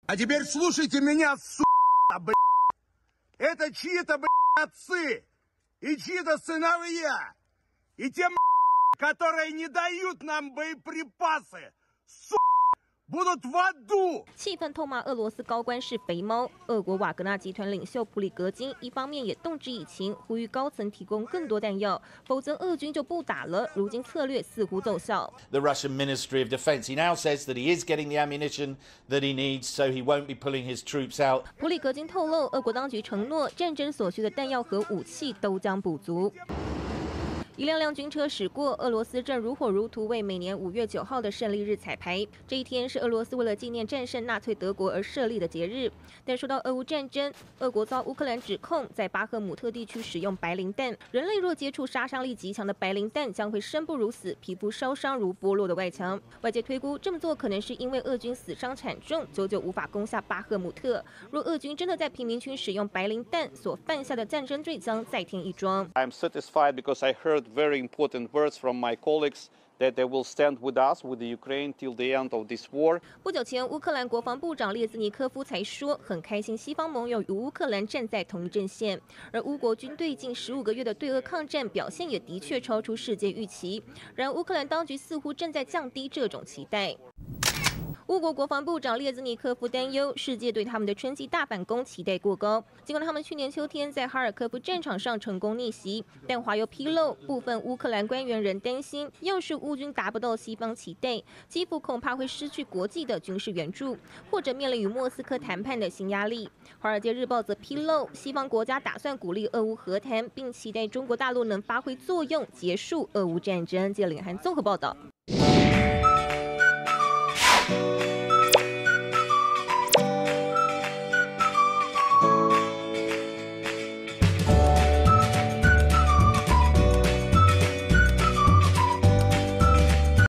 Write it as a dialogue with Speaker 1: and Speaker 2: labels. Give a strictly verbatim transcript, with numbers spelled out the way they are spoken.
Speaker 1: А теперь слушайте меня, сука, блядь. Это чьи-то, блядь, отцы и чьи-то сыновья. И те, которые не дают нам боеприпасы, сука, будут в аду。
Speaker 2: 气愤痛骂俄罗斯高官是肥猫。俄国瓦格纳集团领袖普里格金一方面也动之以情，呼吁高层提供更多弹药，否则俄军就不打了。如今策略似乎奏效。
Speaker 3: The Russian Ministry of Defense, he now says that he is getting the ammunition that he needs, so he won't be pulling his troops out.
Speaker 2: 普里格金透露，俄国当局承诺，战争所需的弹药和武器都将补足。一辆辆军车驶过，俄罗斯正如火如荼为每年五月九号的胜利日彩排。这一天是俄罗斯为了纪念战胜纳粹德国而设立的节日。但说到俄乌战争，俄国遭乌克兰指控在巴赫姆特地区使用白磷弹。人类若接触杀伤力极强的白磷弹，将会生不如死，皮肤烧伤如剥落的外墙。外界推估，这么做可能是因为俄军死伤惨重，久久无法攻下巴赫姆特。若俄军真的在平民区使用白磷弹，所犯下的战争罪将再添一桩。
Speaker 4: I'm satisfied because I heard very important words from my colleagues that they will stand with us, with the Ukraine, till the end of this war.
Speaker 2: 不久前，乌克兰国防部长列兹尼科夫才说，很开心西方盟友与乌克兰站在同一阵线。而乌国军队近十五个月的对俄抗战表现也的确超出世界预期。然而，乌克兰当局似乎正在降低这种期待。乌国国防部长列兹尼科夫担忧，世界对他们的春季大反攻期待过高。尽管他们去年秋天在哈尔科夫战场上成功逆袭，但华邮披露，部分乌克兰官员仍担心，要是乌军达不到西方期待，基辅恐怕会失去国际的军事援助，或者面临与莫斯科谈判的新压力。华尔街日报则披露，西方国家打算鼓励俄乌和谈，并期待中国大陆能发挥作用，结束俄乌战争。记者林涵综合报道。